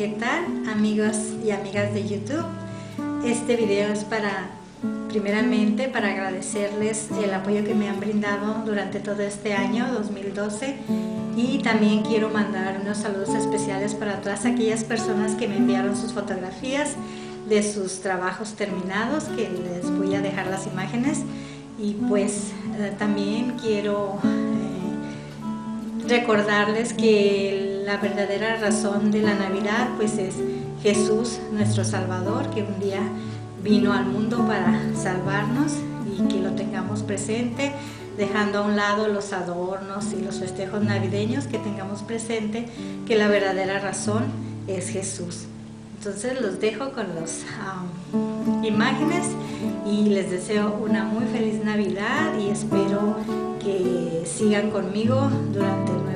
¿Qué tal, amigos y amigas de YouTube? Este video es primeramente para agradecerles el apoyo que me han brindado durante todo este año 2012, y también quiero mandar unos saludos especiales para todas aquellas personas que me enviaron sus fotografías de sus trabajos terminados, que les voy a dejar las imágenes. Y pues también quiero recordarles que la verdadera razón de la Navidad pues es Jesús, nuestro Salvador, que un día vino al mundo para salvarnos, y que lo tengamos presente, dejando a un lado los adornos y los festejos navideños, que tengamos presente que la verdadera razón es Jesús. Entonces los dejo con las imágenes y les deseo una muy feliz Navidad, y espero que sigan conmigo durante el nuevo